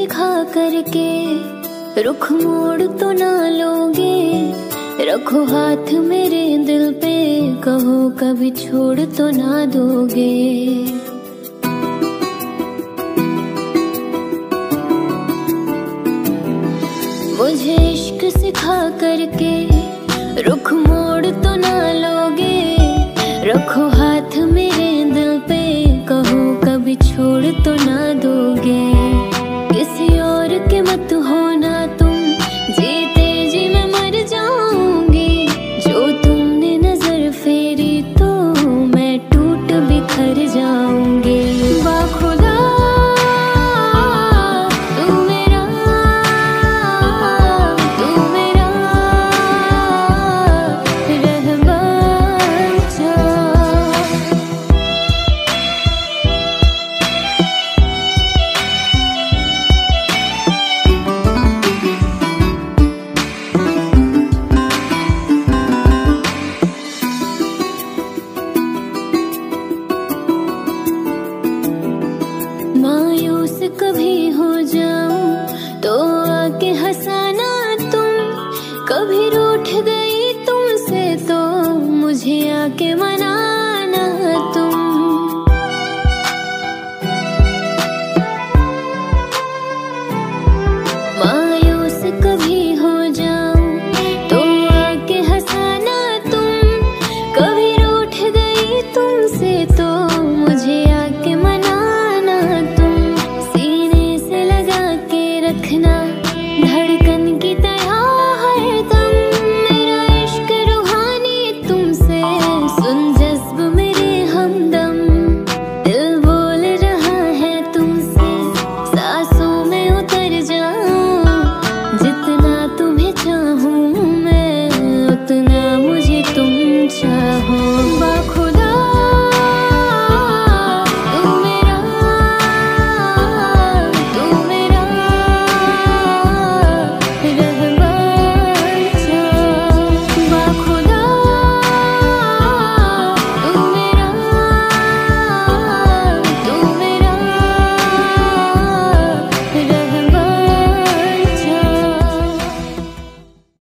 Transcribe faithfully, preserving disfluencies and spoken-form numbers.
सिखा करके रुख मोड़ तो ना लोगे। रखो हाथ मेरे दिल पे, कहो कभी छोड़ तो ना दोगे। मुझे इश्क सिखा करके रुख मोड़ तो ना लोगे। रखो हाथ मेरे दिल पे, कहो कभी छोड़ तो ना दोगे। किसी और के मत होना तुम, जीते जी मैं मर जाऊंगी। जो तुमने नजर फेरी तो मैं टूट बिखर जाऊंगी। बाखुदा तू मेरा, तू मेरा रहमान जा। मायूस कभी हो जाऊं तो आके हंसाना तुम। कभी रूठ गई तुमसे तो मुझे आके मनाना तुम। मायूस कभी हो जाऊं तो आके हंसाना तुम। कभी रूठ गई तुमसे तो मुझे आके मनाना तुम। सीने से लगा के रखना धड़कन की तरह हरदम। मेरा इश्क रूहानी तुमसे, सुन जज्ब मेरे हमदम। दिल बोल रहा है तुमसे, सांसों में उतर जाऊं। जितना तुम्हें चाहूं मैं, उतना मुझे तुम चाहो।